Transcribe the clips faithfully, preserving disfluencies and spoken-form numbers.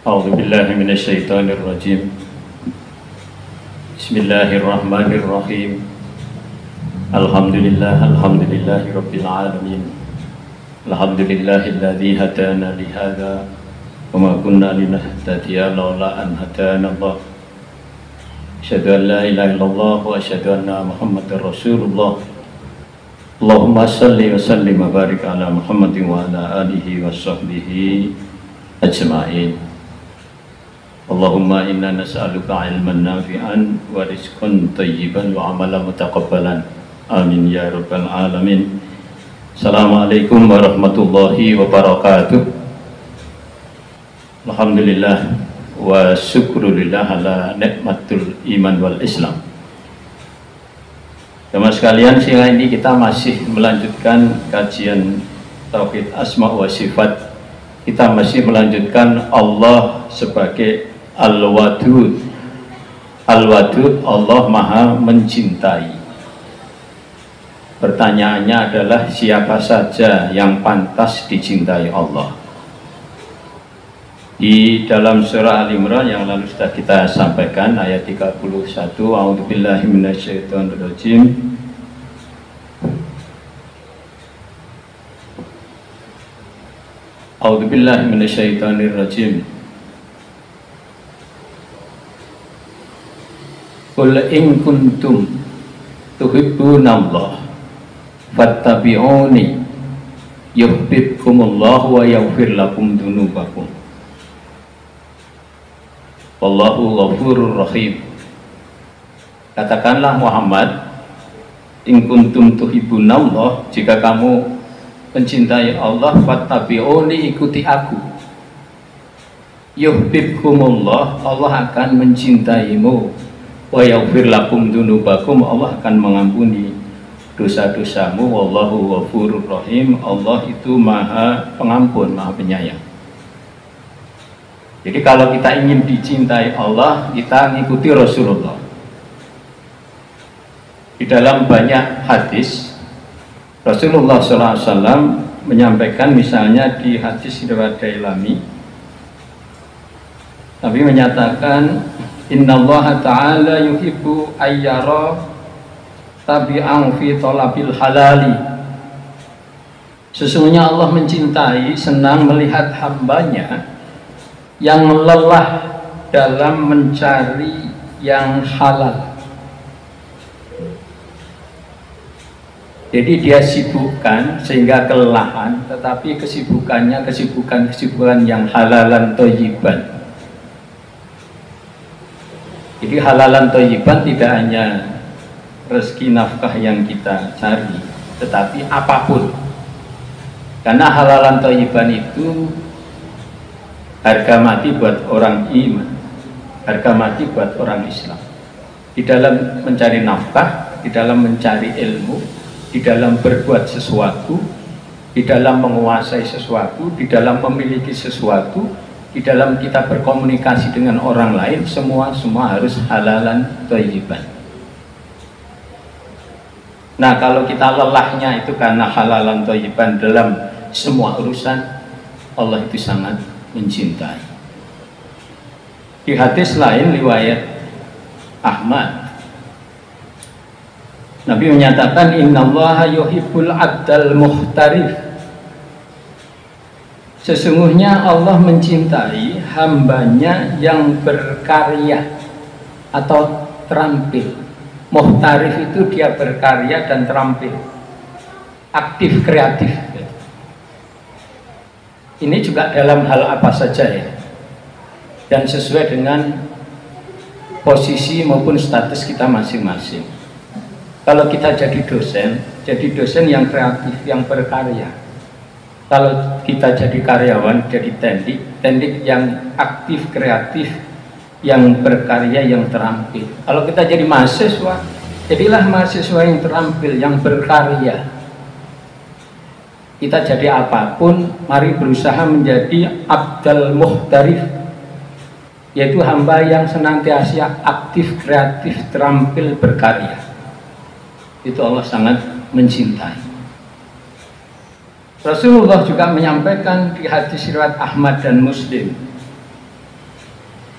A'udzu billahi minasyaitonir rajim. Bismillahirrahmanirrahim. Alhamdulillah, alhamdulillahi rabbil alamin. Alhamdulillahilladzi hadana li hadza wa ma kunna linahtadiya laula an hadana Allah. Asyhadu an la ilaha illallah wa asyhadu anna Muhammadar Rasulullah. Allahumma shalli wa sallim wa barik ala Muhammadin wa ala alihi wa sahbihi ajma'in. Allahumma inna nas'aluka ilman nafi'an wa rizqan thayyiban wa amalan mutaqabbalan. Amin ya rabbal alamin. Assalamualaikum warahmatullahi wabarakatuh. Alhamdulillah wa syukrulillah ala nikmatul iman wal Islam. Teman sekalian, siang ini kita masih melanjutkan kajian Tauhid Asma wa Sifat. Kita masih melanjutkan Allah sebagai Al-Wadud. Al-Wadud, Allah Maha mencintai. Pertanyaannya adalah siapa saja yang pantas dicintai Allah? Di dalam surah Al-Imran yang lalu sudah kita sampaikan ayat tiga puluh satu, A'udzubillahi minasyaitonirrajim. A'udzubillahi minasyaitonirrajim. Qul in kuntum tuhibbunallah fattabi'uni yuhibbukumullahu wa yaghfir lakum dzunubakum. Wallahu ghafurur rahim. Katakanlah Muhammad, in kuntum tuhibbunallah, jika kamu mencintai Allah, fattabi'uni, ikuti aku. Yuhibbukumullah, Allah akan mencintaimu. Wa yaghfir lakum dzunubakum, Allah akan mengampuni dosa-dosamu. Wallahu ghafurur rahim, Allah itu Maha Pengampun, Maha Penyayang. Jadi kalau kita ingin dicintai Allah, kita mengikuti Rasulullah. Di dalam banyak hadis Rasulullah shallallahu alaihi wasallam menyampaikan, misalnya di hadis riwayat Dailami, Nabi menyatakan, innallaha ta'ala yuhibbu ayyara tabi'an fi talabil halali. Sesungguhnya Allah mencintai, senang melihat hambanya yang lelah dalam mencari yang halal. Jadi dia sibukkan sehingga kelelahan, tetapi kesibukannya kesibukan-kesibukan yang halalan thayyiban. Jadi halalan thayyiban tidak hanya rezeki nafkah yang kita cari, tetapi apapun. Karena halalan thayyiban itu harga mati buat orang iman, harga mati buat orang Islam. Di dalam mencari nafkah, di dalam mencari ilmu, di dalam berbuat sesuatu, di dalam menguasai sesuatu, di dalam memiliki sesuatu, di dalam kita berkomunikasi dengan orang lain, semua semua harus halalan thayyiban. Nah, kalau kita lelahnya itu karena halalan thayyiban dalam semua urusan, Allah itu sangat mencintai. Di hadis lain riwayat Ahmad, Nabi menyatakan, innallaha yuhibbul abdal muhtarif. Sesungguhnya Allah mencintai hambanya yang berkarya atau terampil. Muhtarif itu dia berkarya dan terampil, aktif, kreatif. Ini juga dalam hal apa saja ya, dan sesuai dengan posisi maupun status kita masing-masing. Kalau kita jadi dosen, jadi dosen yang kreatif, yang berkarya. Kalau kita jadi karyawan, jadi tendik, tendik yang aktif, kreatif, yang berkarya, yang terampil. Kalau kita jadi mahasiswa, jadilah mahasiswa yang terampil, yang berkarya. Kita jadi apapun, mari berusaha menjadi abdal muhtarif, yaitu hamba yang senantiasa aktif, kreatif, terampil, berkarya. Itu Allah sangat mencintai. Rasulullah juga menyampaikan di hadis riwayat Ahmad dan Muslim,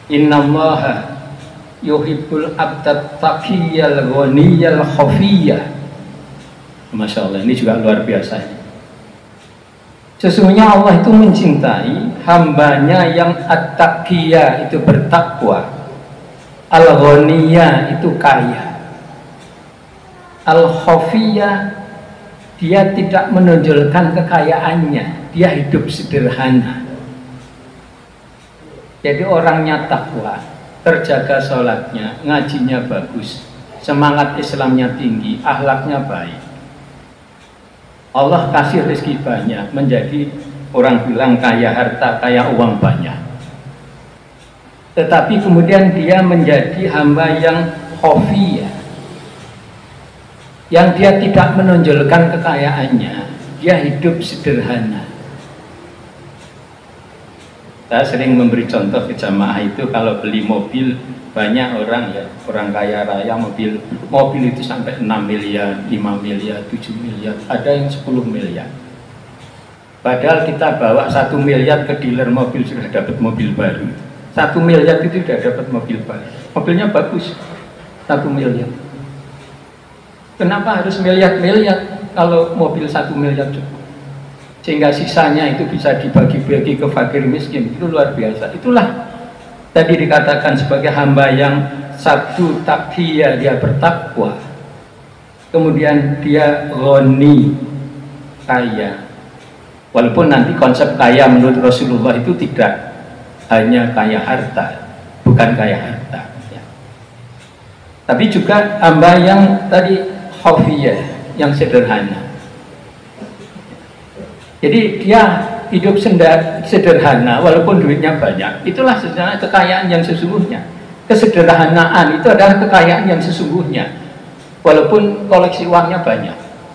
Innallaha yuhibbul abdat taqiyal ghaniyal khafiyah. Masya Allah, ini juga luar biasa. Sesungguhnya Allah itu mencintai hambanya yang at-taqiyah, itu bertakwa, al-ghaniyah, itu kaya, al-khafiyah, dia tidak menonjolkan kekayaannya, dia hidup sederhana. Jadi orangnya takwa, terjaga sholatnya, ngajinya bagus, semangat Islamnya tinggi, akhlaknya baik. Allah kasih rezeki banyak, menjadi orang bilang kaya harta, kaya uang banyak. Tetapi kemudian dia menjadi hamba yang khafiyah, yang dia tidak menonjolkan kekayaannya, dia hidup sederhana. Saya sering memberi contoh ke jamaah itu, kalau beli mobil, banyak orang ya, orang kaya raya mobil mobil itu sampai enam miliar, lima miliar, tujuh miliar, ada yang sepuluh miliar. Padahal kita bawa satu miliar ke dealer mobil sudah dapat mobil baru. Satu miliar itu sudah dapat mobil baru. Mobilnya bagus, satu miliar. Kenapa harus miliar-miliar kalau mobil satu miliar cukup? Sehingga sisanya itu bisa dibagi-bagi ke fakir miskin, itu luar biasa. Itulah tadi dikatakan sebagai hamba yang satu taqiyah, dia bertakwa, kemudian dia ghani, kaya. Walaupun nanti konsep kaya menurut Rasulullah itu tidak hanya kaya harta, bukan kaya harta ya. Tapi juga hamba yang tadi khafiyah, yang sederhana. Jadi dia hidup sederhana walaupun duitnya banyak. Itulah sebenarnya kekayaan yang sesungguhnya. Kesederhanaan itu adalah kekayaan yang sesungguhnya, walaupun koleksi uangnya banyak.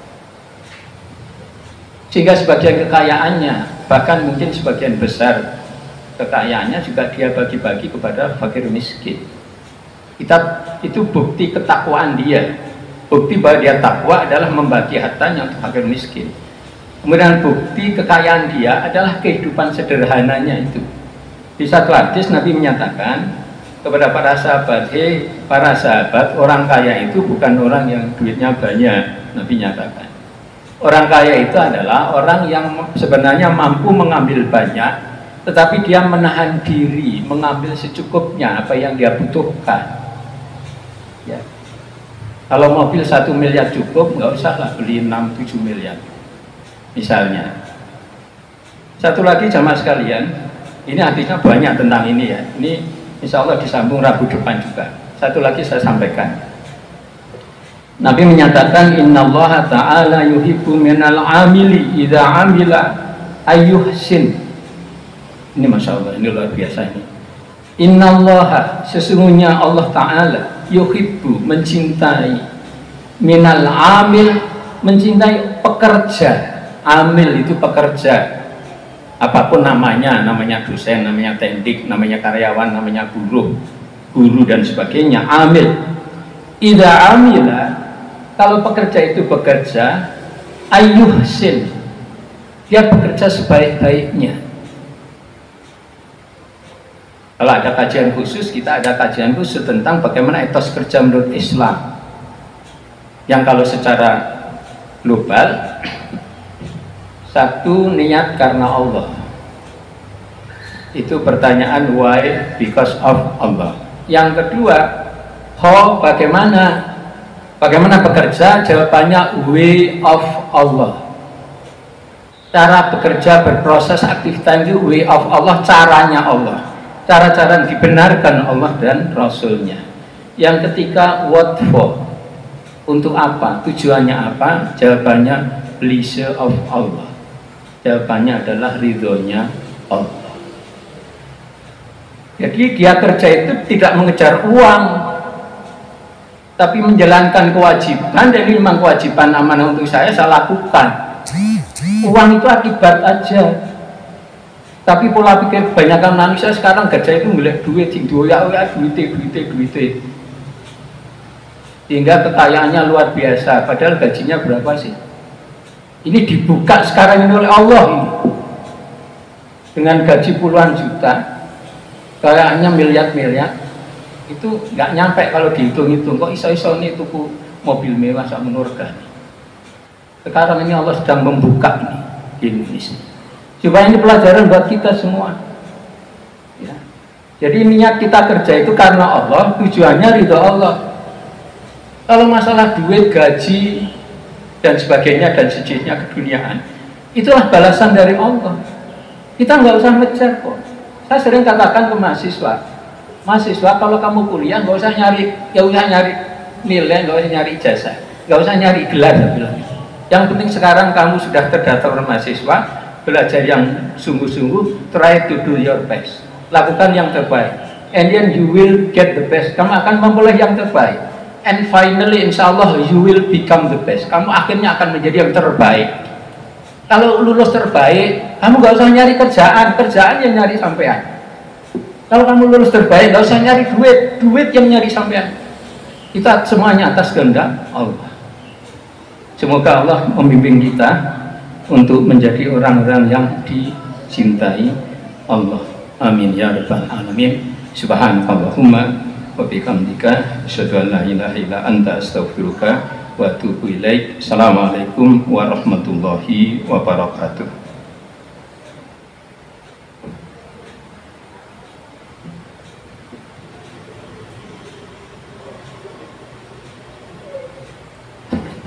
Sehingga sebagian kekayaannya, bahkan mungkin sebagian besar kekayaannya juga dia bagi-bagi kepada fakir miskin. Kita, itu bukti ketakwaan dia. Bukti bahwa dia takwa adalah membagi hartanya untuk fakir miskin. Kemudian bukti kekayaan dia adalah kehidupan sederhananya itu. Di satu hadis Nabi menyatakan kepada para sahabat, hei para sahabat, orang kaya itu bukan orang yang duitnya banyak. Nabi nyatakan, orang kaya itu adalah orang yang sebenarnya mampu mengambil banyak, tetapi dia menahan diri, mengambil secukupnya apa yang dia butuhkan ya. Kalau mobil satu miliar cukup, nggak usah lah beli enam tujuh miliar misalnya. Satu lagi jamaah sekalian, ini hadisnya banyak tentang ini ya. Ini insya Allah disambung Rabu depan juga. Satu lagi saya sampaikan. Nabi menyatakan innallaha ta'ala yuhibbu minal amili idza amila ayyuhsin. Ini masya Allah, ini luar biasa ini. Innallaha, sesungguhnya Allah Ta'ala yuhibbu, mencintai, minal amil, mencintai pekerja. Amil itu pekerja, apapun namanya, namanya dosen, namanya teknik, namanya karyawan, namanya guru, guru dan sebagainya. Amil, idza amila, kalau pekerja itu bekerja, ayyuhsin, dia bekerja sebaik-baiknya. Kalau ada kajian khusus, kita ada kajian khusus tentang bagaimana etos kerja menurut Islam, yang kalau secara global, satu, niat karena Allah. Itu pertanyaan why, because of Allah. Yang kedua, how, bagaimana bagaimana bekerja, jawabannya way of Allah. Cara bekerja, berproses, aktivitas itu way of Allah, caranya Allah, cara-cara yang dibenarkan Allah dan Rasulnya. Yang ketiga, what for, untuk apa, tujuannya apa, jawabannya pleasure of Allah, jawabannya adalah ridhonya Allah. Jadi dia kerja itu tidak mengejar uang, tapi menjalankan kewajiban. Jadi memang kewajiban amanah untuk saya, saya lakukan. Uang itu akibat aja. Tapi pola pikir kebanyakan manusia sekarang kerja itu ngeliat duit, ya ya duit, duit, duit. Sehingga kekayaannya luar biasa. Padahal gajinya berapa sih? Ini dibuka sekarang ini oleh Allah ini, dengan gaji puluhan juta. kayaknya miliar-miliar itu nggak nyampe kalau dihitung-hitung. Kok iso-iso nih tuku mobil mewah sak menurga. Sekarang ini Allah sedang membuka ini di Indonesia. Supaya ini pelajaran buat kita semua. Ya. Jadi niat kita kerja itu karena Allah, tujuannya ridho Allah. Kalau masalah duit, gaji, dan sebagainya dan sejenisnya keduniaan, itulah balasan dari Allah. Kita nggak usah ngejar kok. Saya sering katakan ke mahasiswa, mahasiswa kalau kamu kuliah nggak usah nyari, nggak usah nyari nilai, nggak usah nyari ijazah, nggak usah nyari gelar. Saya bilang. Yang penting sekarang kamu sudah terdaftar mahasiswa, belajar yang sungguh-sungguh, try to do your best, lakukan yang terbaik, and then you will get the best. Kamu akan memperoleh yang terbaik, and finally insya Allah you will become the best. Kamu akhirnya akan menjadi yang terbaik. Kalau lulus terbaik, kamu nggak usah nyari kerjaan, kerjaan yang nyari sampean. Kalau kamu lulus terbaik, nggak usah nyari duit, duit yang nyari sampean. Kita semuanya atas kehendak Allah. Semoga Allah membimbing kita untuk menjadi orang-orang yang dicintai Allah. Amin ya rabbal alamin. Subhanakallahumma wa bihamdika asyhadu an la ilaha illa anta astaghfiruka wa atubu ilaik. Assalamualaikum warahmatullahi wabarakatuh.